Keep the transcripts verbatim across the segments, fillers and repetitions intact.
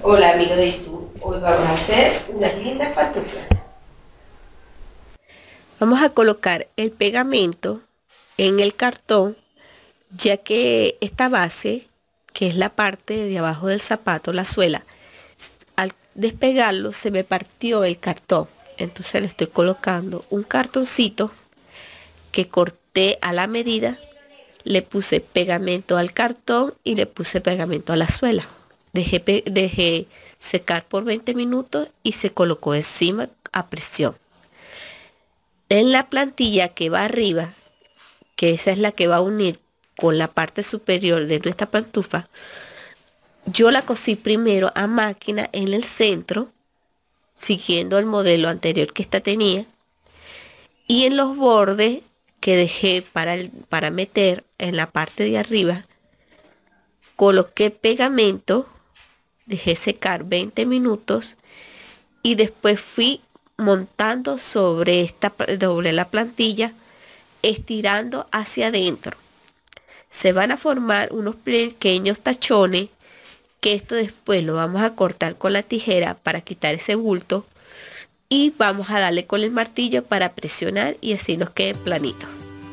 Hola amigos de YouTube, hoy vamos a hacer unas lindas pantuflas. Vamos a colocar el pegamento en el cartón, ya que esta base, que es la parte de abajo del zapato, la suela, al despegarlo se me partió el cartón. Entonces le estoy colocando un cartoncito que corté a la medida, le puse pegamento al cartón y le puse pegamento a la suela. Dejé, pe- dejé secar por veinte minutos y se colocó encima a presión. En la plantilla que va arriba, que esa es la que va a unir con la parte superior de nuestra pantufa, yo la cosí primero a máquina en el centro, siguiendo el modelo anterior que esta tenía, y en los bordes que dejé para, el- para meter en la parte de arriba, coloqué pegamento, dejé secar veinte minutos y después fui montando sobre esta, sobre la plantilla, estirando hacia adentro. Se van a formar unos pequeños tachones que esto después lo vamos a cortar con la tijera para quitar ese bulto y vamos a darle con el martillo para presionar y así nos quede planito.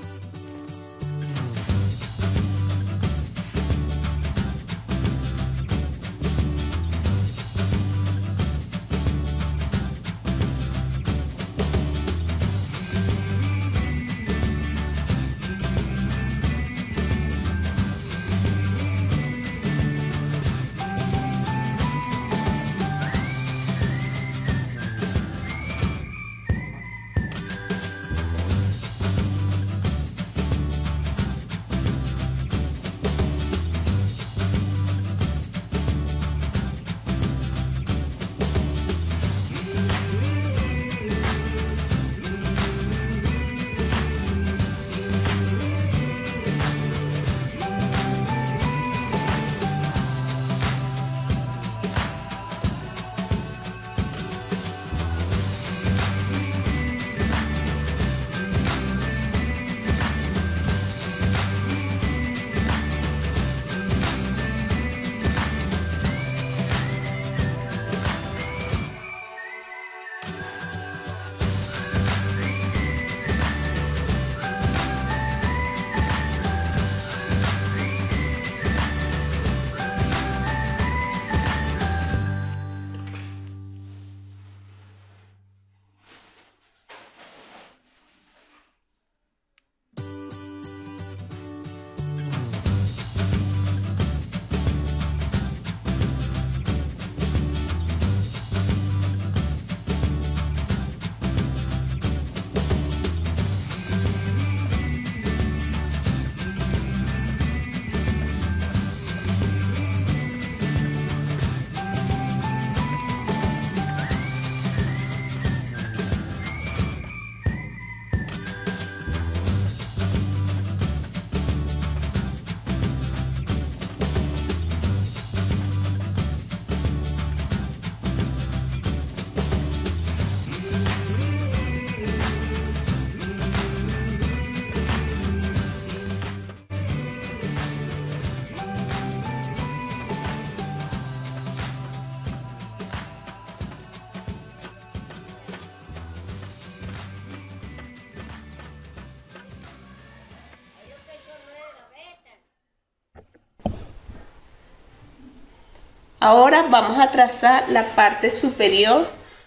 Ahora vamos a trazar la parte superior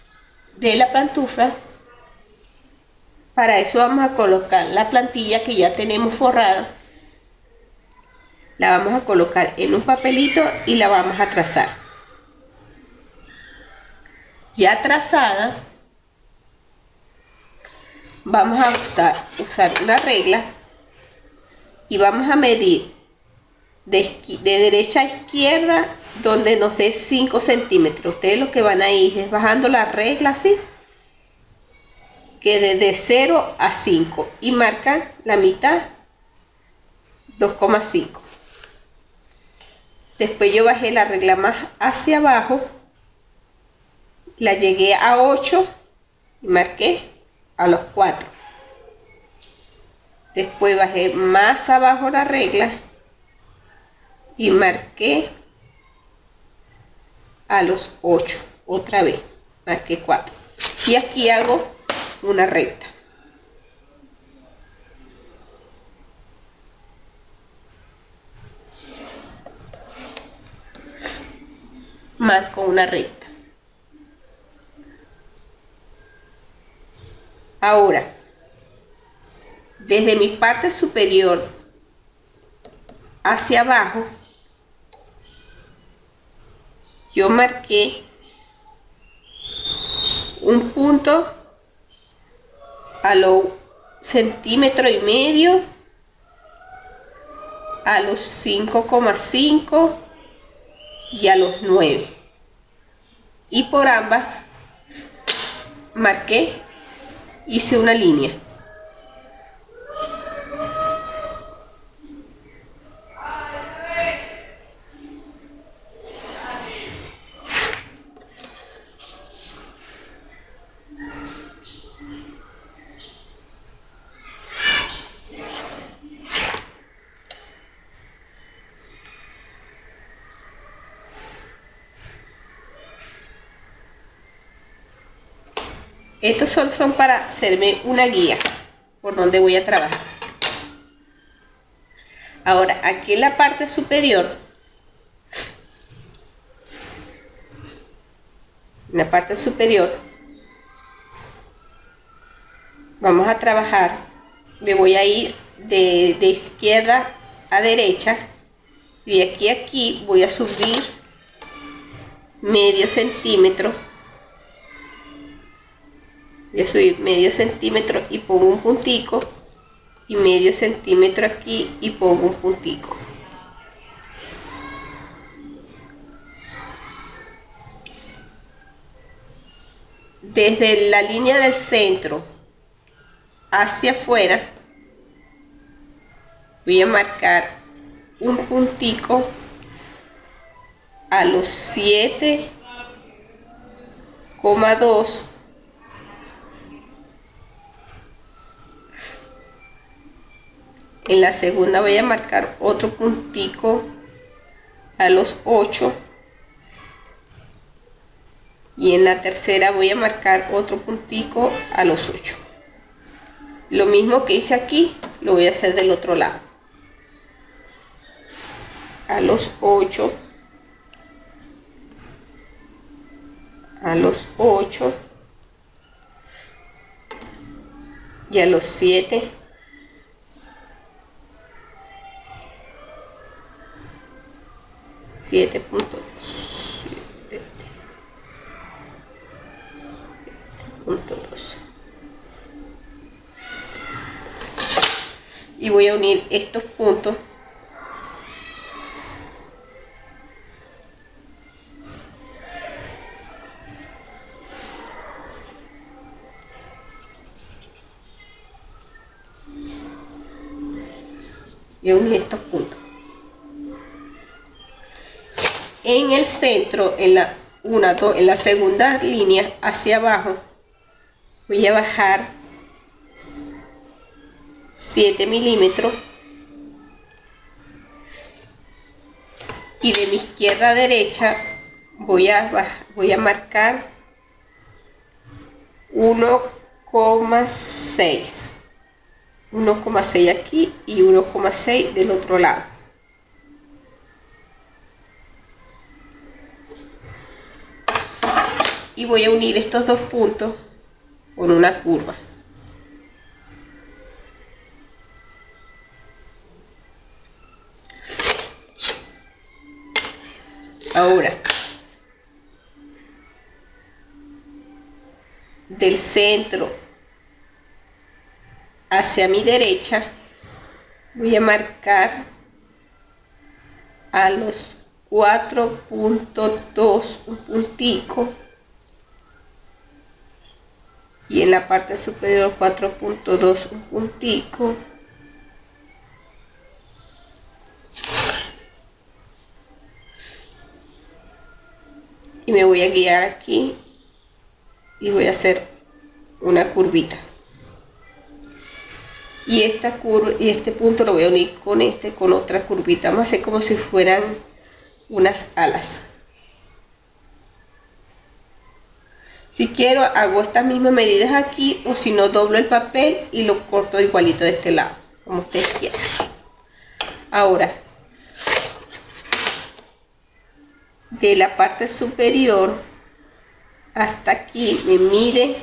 de la pantufla. Para eso vamos a colocar la plantilla que ya tenemos forrada. La vamos a colocar en un papelito y la vamos a trazar. Ya trazada, vamos a usar, usar una regla y vamos a medir de, de derecha a izquierda donde nos dé cinco centímetros. Ustedes lo que van a ir es bajando la regla así, que desde cero a cinco, y marcan la mitad, dos coma cinco. Después yo bajé la regla más hacia abajo, la llegué a ocho y marqué a los cuatro. Después bajé más abajo la regla y marqué a los ocho, otra vez, marqué cuatro, y aquí hago una recta. Marco una recta. Ahora, desde mi parte superior hacia abajo, yo marqué un punto a los centímetro y medio, a los cinco coma cinco y a los nueve, y por ambas marqué, hice una línea. Estos solo son para hacerme una guía por donde voy a trabajar. Ahora, aquí en la parte superior, en la parte superior, vamos a trabajar. Me voy a ir de, de izquierda a derecha, y de aquí a aquí voy a subir medio centímetro. Voy a subir medio centímetro y pongo un puntico, y medio centímetro aquí y pongo un puntico. Desde la línea del centro hacia afuera voy a marcar un puntico a los siete coma dos. En la segunda voy a marcar otro puntico a los ocho, y en la tercera voy a marcar otro puntico a los ocho. Lo mismo que hice aquí lo voy a hacer del otro lado, a los ocho, a los ocho y a los siete. siete punto dos. Y voy a unir estos puntos y a unir estos puntos. En el centro, en la, una, dos, en la segunda línea hacia abajo, voy a bajar siete milímetros, y de mi izquierda a derecha voy a, voy a marcar uno coma seis. uno coma seis aquí y uno coma seis del otro lado. Y voy a unir estos dos puntos con una curva. Ahora, del centro hacia mi derecha voy a marcar a los cuatro punto dos un puntico, y en la parte superior cuatro punto dos un puntico, y me voy a guiar aquí y voy a hacer una curvita, y esta curva y este punto lo voy a unir con este, con otra curvita. Vamos a hacer como si fueran unas alas. Si quiero hago estas mismas medidas aquí, o si no doblo el papel y lo corto igualito de este lado, como ustedes quieran. Ahora, de la parte superior hasta aquí me mide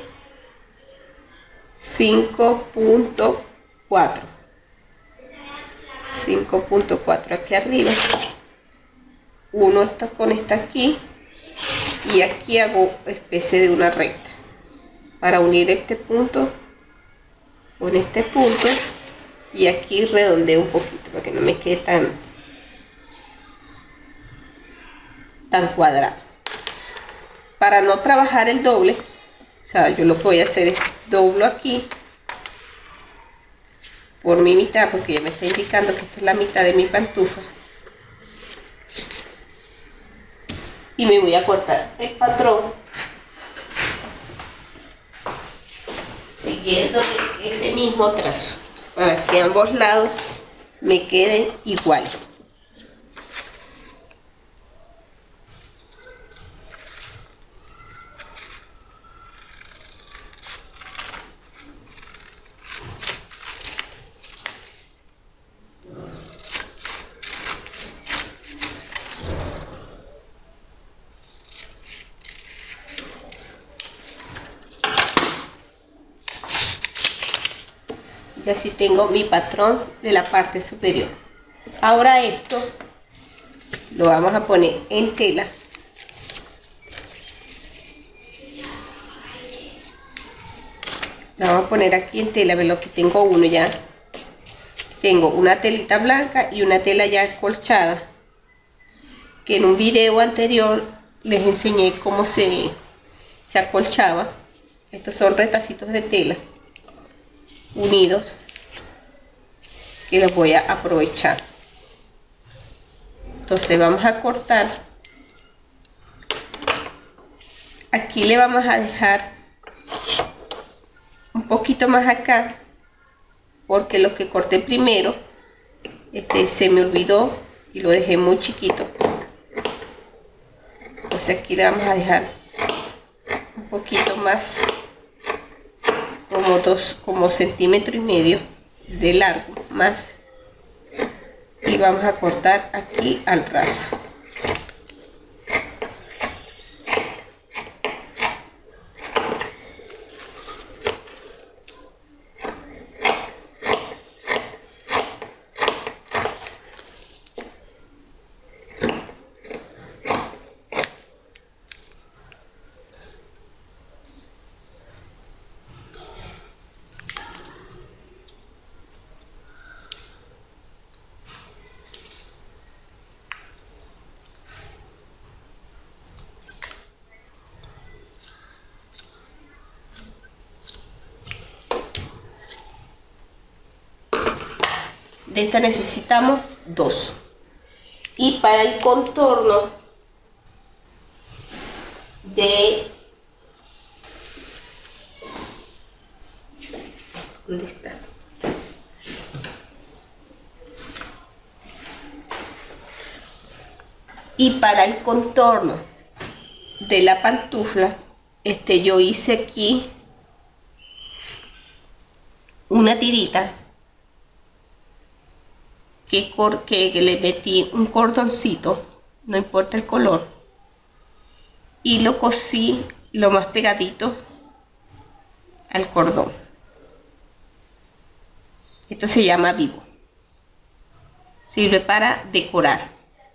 cinco punto cuatro. cinco punto cuatro aquí arriba. Uno está con esta aquí. Y aquí hago especie de una recta para unir este punto con este punto, y aquí redondeo un poquito para que no me quede tan tan cuadrado. Para no trabajar el doble, o sea, yo lo que voy a hacer es doblo aquí por mi mitad, porque ya me está indicando que esta es la mitad de mi pantufa. Y me voy a cortar el patrón siguiendo ese mismo trazo para que ambos lados me queden igual. Y así tengo mi patrón de la parte superior. Ahora esto lo vamos a poner en tela. Lo vamos a poner aquí en tela. Ve lo que tengo uno ya. Tengo una telita blanca y una tela ya acolchada, que en un video anterior les enseñé cómo se, se acolchaba. Estos son retacitos de tela unidos que los voy a aprovechar. Entonces vamos a cortar. Aquí le vamos a dejar un poquito más acá, porque lo que corté primero este se me olvidó y lo dejé muy chiquito. Entonces aquí le vamos a dejar un poquito más, como dos como centímetro y medio de largo más, y vamos a cortar aquí al raso. De esta necesitamos dos. Y para el contorno de ¿dónde está? Y para el contorno de la pantufla, este yo hice aquí una tirita que, cor que le metí un cordoncito, no importa el color, y lo cosí lo más pegadito al cordón. Esto se llama vivo, sirve para decorar.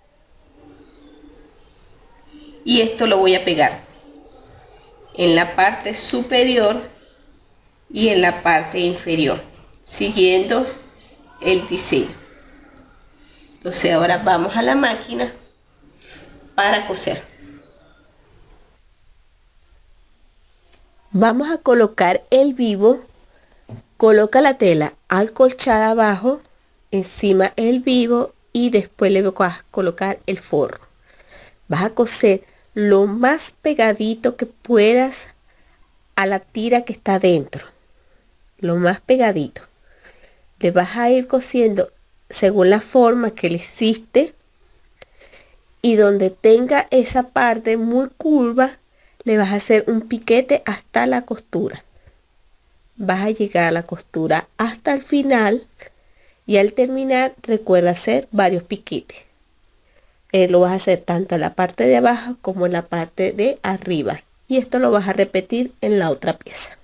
Y esto lo voy a pegar en la parte superior y en la parte inferior, siguiendo el diseño. Entonces ahora vamos a la máquina para coser. Vamos a colocar el vivo. Coloca la tela acolchada abajo, encima el vivo, y después le vas a colocar el forro. Vas a coser lo más pegadito que puedas a la tira que está dentro, lo más pegadito. Le vas a ir cosiendo según la forma que le hiciste, y donde tenga esa parte muy curva le vas a hacer un piquete hasta la costura. Vas a llegar a la costura hasta el final y al terminar recuerda hacer varios piquetes. Eh, lo vas a hacer tanto en la parte de abajo como en la parte de arriba. Y esto lo vas a repetir en la otra pieza.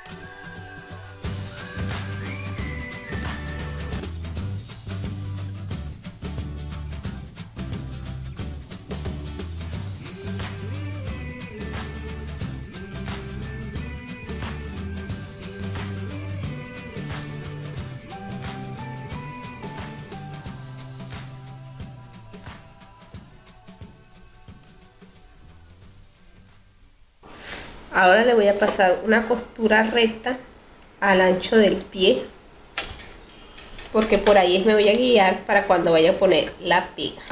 Ahora le voy a pasar una costura recta al ancho del pie, porque por ahí me voy a guiar para cuando vaya a poner la pega.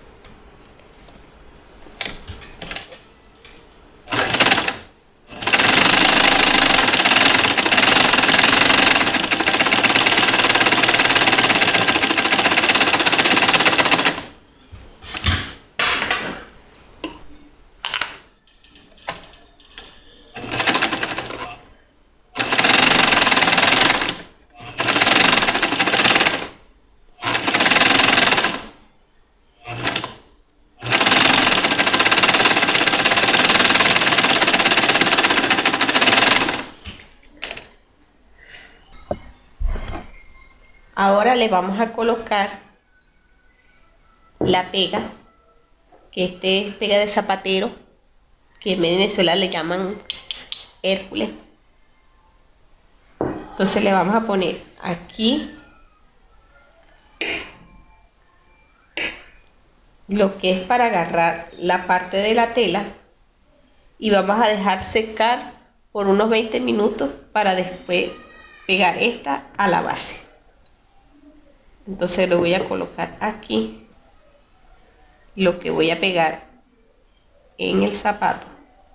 Ahora le vamos a colocar la pega, que este es pega de zapatero, que en Venezuela le llaman Hércules. Entonces le vamos a poner aquí lo que es para agarrar la parte de la tela y vamos a dejar secar por unos veinte minutos para después pegar esta a la base. Entonces lo voy a colocar aquí, lo que voy a pegar en el zapato.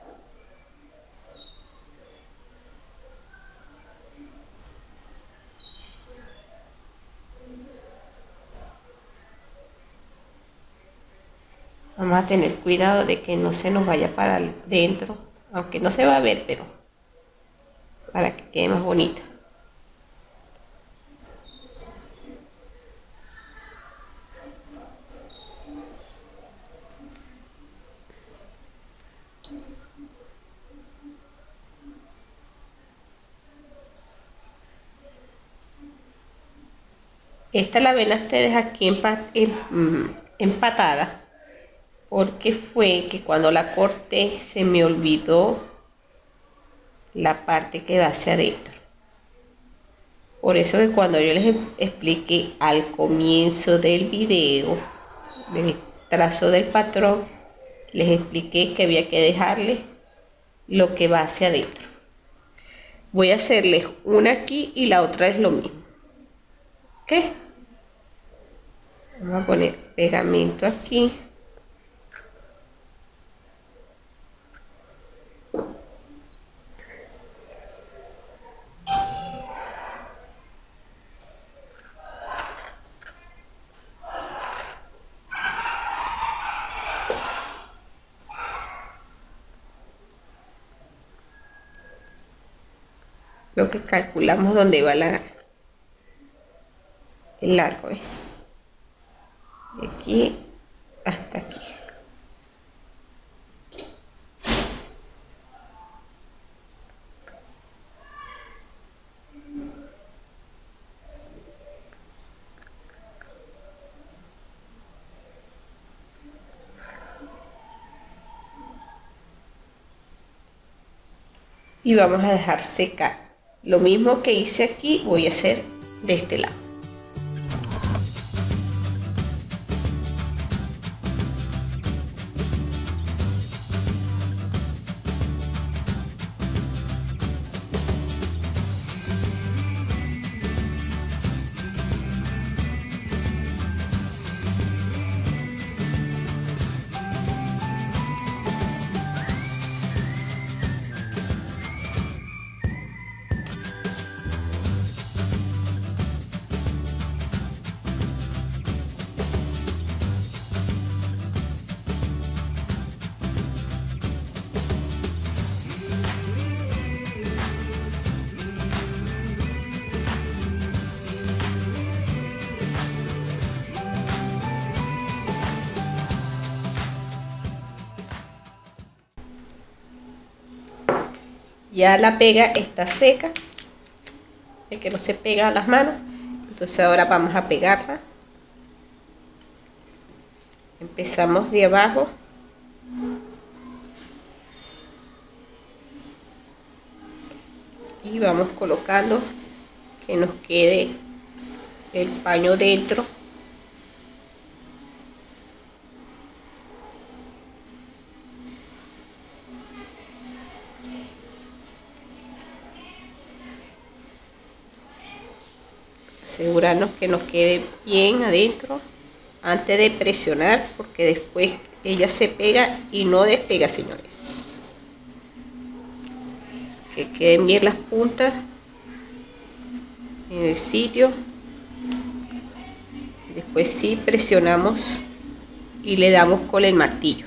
Vamos a tener cuidado de que no se nos vaya para dentro, aunque no se va a ver, pero para que quede más bonita. Esta la ven ustedes aquí empatada, porque fue que cuando la corté se me olvidó la parte que va hacia adentro. Por eso que cuando yo les expliqué al comienzo del video del trazo del patrón, les expliqué que había que dejarle lo que va hacia adentro. Voy a hacerles una aquí y la otra es lo mismo. ¿Ok? Vamos a poner pegamento aquí. Lo que calculamos dónde va la, el largo, ¿eh? De aquí hasta aquí. Y vamos a dejar secar. Lo mismo que hice aquí voy a hacer de este lado. Ya la pega está seca, de que no se pega a las manos. Entonces ahora vamos a pegarla. Empezamos de abajo. Y vamos colocando que nos quede el paño dentro. Asegurarnos que nos quede bien adentro antes de presionar, porque después ella se pega y no despega, señores. Que queden bien las puntas en el sitio. Después sí presionamos y le damos con el martillo.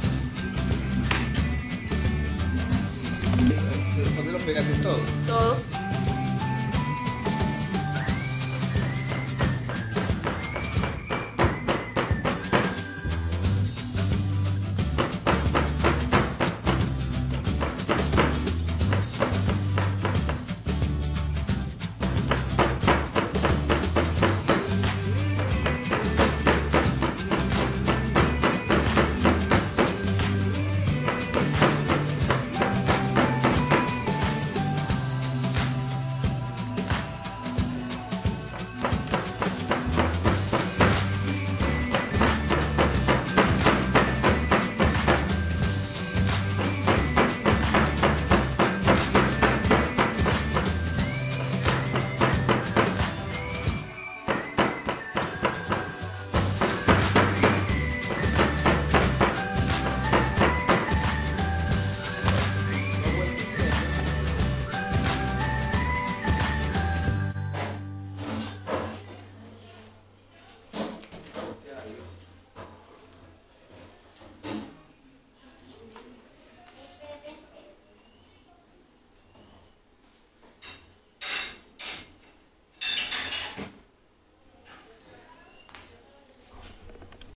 ¿Dónde lo pegaste todo? Todo.